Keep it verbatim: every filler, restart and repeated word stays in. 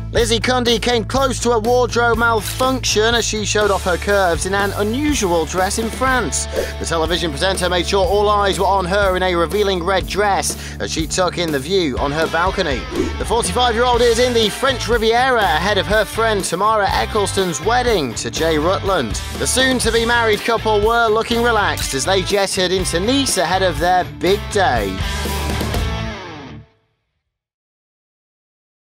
Lizzie Cundy came close to a wardrobe malfunction as she showed off her curves in an unusual dress in France. The television presenter made sure all eyes were on her in a revealing red dress as she took in the view on her balcony. The forty-five-year-old is in the French Riviera ahead of her friend Tamara Ecclestone's wedding to Jay Rutland. The soon-to-be married couple were looking relaxed as they jetted into Nice ahead of their big day.